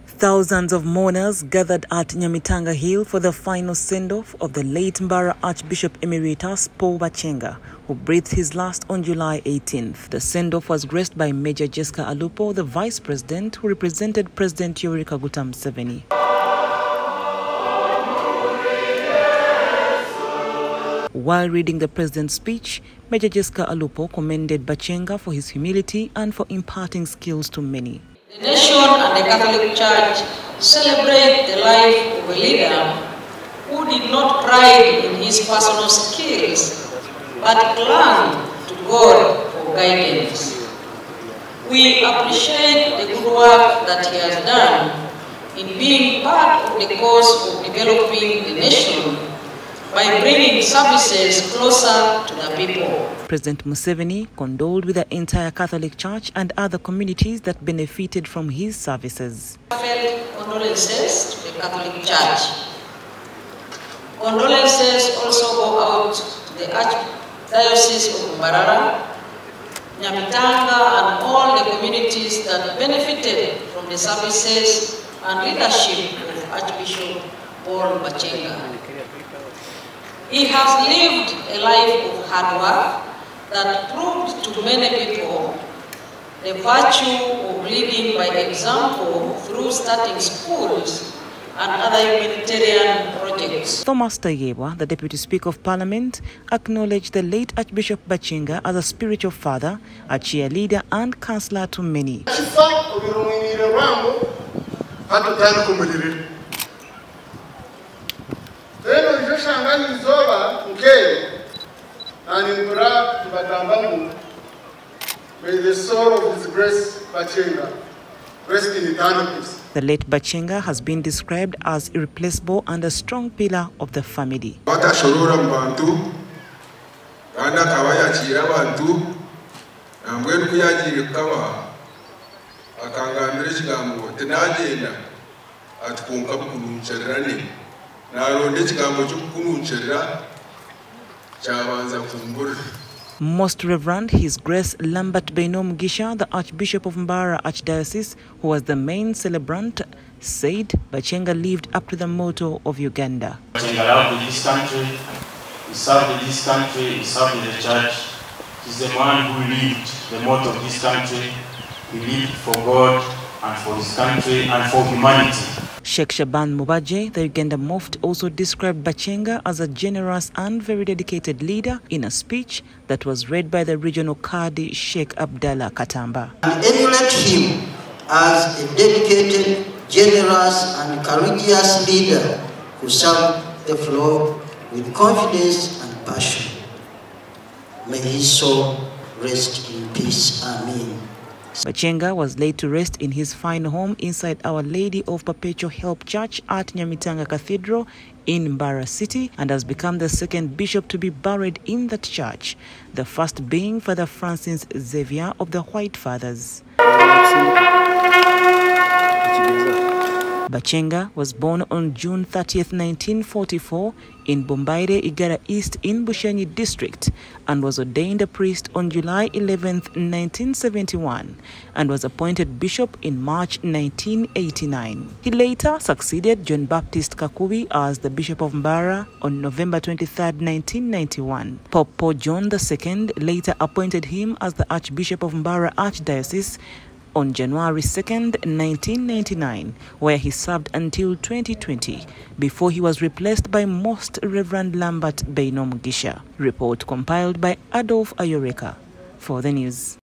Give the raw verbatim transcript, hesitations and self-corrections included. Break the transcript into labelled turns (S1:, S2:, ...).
S1: Thousands of mourners gathered at Nyamitanga Hill for the final send-off of the late Mbarara Archbishop Emeritus Paul Bachenga, who breathed his last on July eighteenth. The send-off was graced by Major Jessica Alupo, the Vice President, who represented President Yoweri Kaguta Museveni. While reading the President's speech, Major Jessica Alupo commended Bachenga for his humility and for imparting skills to many.
S2: The nation and the Catholic Church celebrate the life of a leader who did not pride in his personal skills, but clung to God for guidance. We appreciate the good work that he has done in being part of the cause of developing the nation by bringing services closer to the people.
S1: President Museveni condoled with the entire Catholic Church and other communities that benefited from his services.
S2: Heartfelt condolences to the Catholic Church. Condolences also go out to the Archdiocese of Mbarara, Nyamitanga, and all the communities that benefited from the services and leadership of Archbishop Paul Bachenga. He has lived a life of hard work that proved to many people the virtue of leading by example through starting schools and other humanitarian projects.
S1: Thomas Tayewa, the Deputy Speaker of Parliament, acknowledged the late Archbishop Bachenga as a spiritual father, a cheerleader and counselor to many.
S3: May the soul of His Grace Bachenga rest in eternal peace.
S1: The late Bachenga has been described as irreplaceable and a strong pillar of the family. Most Reverend His Grace Lambert Bainom Gisha, the Archbishop of Mbarara Archdiocese, who was the main celebrant, said Bachenga lived up to the motto of Uganda.
S4: Bachenga loved this country, he served this country, he served the church. He's the man who lived the motto of this country. He lived for God and for his country and for humanity.
S1: Sheikh Shaban Mubaje, the Uganda Mufti, also described Bachenga as a generous and very dedicated leader in a speech that was read by the regional Qadi Sheikh Abdallah Katamba.
S5: And emulate him as a dedicated, generous and courageous leader who served the floor with confidence and passion. May his soul rest in peace. Amen.
S1: Bachenga was laid to rest in his final home inside Our Lady of Perpetual Help Church at Nyamitanga Cathedral in Mbarara City and has become the second bishop to be buried in that church, the first being Father Francis Xavier of the White Fathers. Bachenga was born on June thirtieth, nineteen forty-four in Bombaire, Igara East in Bushenyi district and was ordained a priest on July eleventh, nineteen seventy-one and was appointed bishop in March nineteen eighty-nine. He later succeeded John Baptist Kakubi as the Bishop of Mbarara on November twenty-third, nineteen ninety-one. Pope Paul John the Second later appointed him as the Archbishop of Mbarara Archdiocese on January second, nineteen ninety-nine, where he served until twenty twenty, before he was replaced by Most Reverend Lambert Bainom Gisha. Report compiled by Adolf Ayoreka for the news.